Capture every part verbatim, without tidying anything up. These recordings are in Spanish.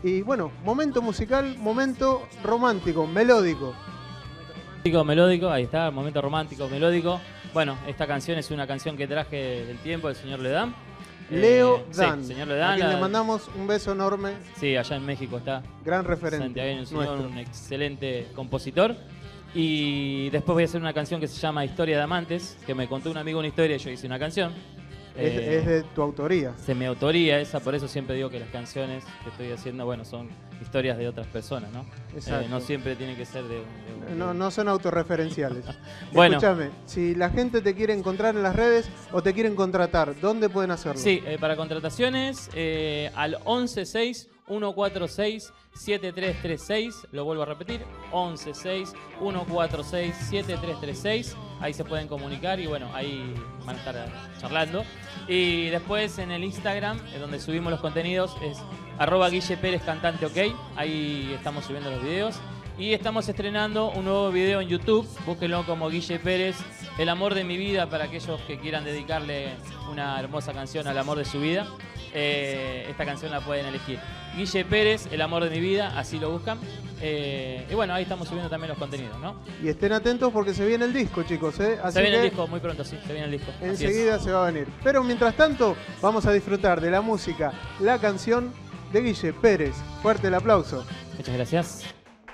Y bueno, momento musical, momento romántico, melódico. Romántico, melódico, ahí está, momento romántico, melódico. Bueno, esta canción es una canción que traje del tiempo del señor Ledam. Leo eh, Dan, sí, señor Ledam, a quien la, le mandamos un beso enorme. Sí, allá en México está. Gran referente. Santiago, un señor, nuestro. un excelente compositor. Y después voy a hacer una canción que se llama Historia de Amantes, que me contó un amigo una historia y yo hice una canción. Es, Eh, es de tu autoría. Se me autoría esa, por eso siempre digo que las canciones que estoy haciendo, bueno, son historias de otras personas, ¿no? Exacto. Eh, no siempre tiene que ser de un... de un- No, no son autorreferenciales. Bueno. Escúchame, si la gente te quiere encontrar en las redes o te quieren contratar, ¿dónde pueden hacerlo? Sí, eh, para contrataciones eh, al once seis uno cuatro seis siete tres tres seis, lo vuelvo a repetir, once seis uno cuatro seis siete tres tres seis, ahí se pueden comunicar y bueno, ahí van a estar charlando. Y después en el Instagram, eh, donde subimos los contenidos, es arroba Guille Pérez Cantante OK, ahí estamos subiendo los videos. Y estamos estrenando un nuevo video en YouTube, búsquenlo como Guille Pérez, El amor de mi vida, para aquellos que quieran dedicarle una hermosa canción al amor de su vida. Eh, esta canción la pueden elegir. Guille Pérez, El amor de mi vida, así lo buscan. Eh, y bueno, ahí estamos subiendo también los contenidos, ¿no? Y estén atentos porque se viene el disco, chicos, ¿eh? Así se viene que el disco, muy pronto, sí, se viene el disco. Así enseguida es. se va a venir. Pero mientras tanto, vamos a disfrutar de la música, la canción de Guille Pérez. Fuerte el aplauso. Muchas gracias.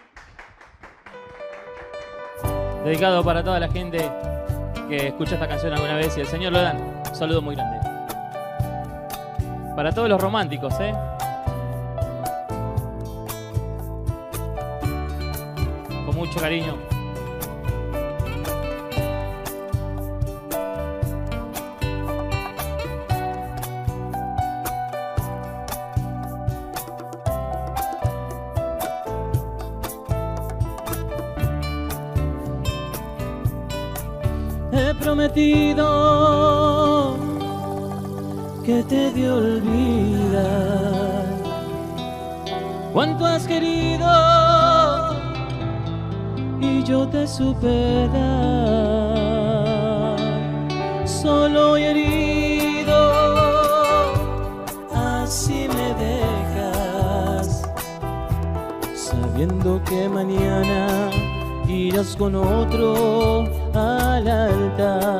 Dedicado para toda la gente que escucha esta canción alguna vez y el señor Lodan, un saludo muy grande. Para todos los románticos, ¿eh? Con mucho cariño. He prometido que te de olvidar cuánto has querido y yo te supe dar. Solo y herido, así me dejas, sabiendo que mañana irás con otro al altar.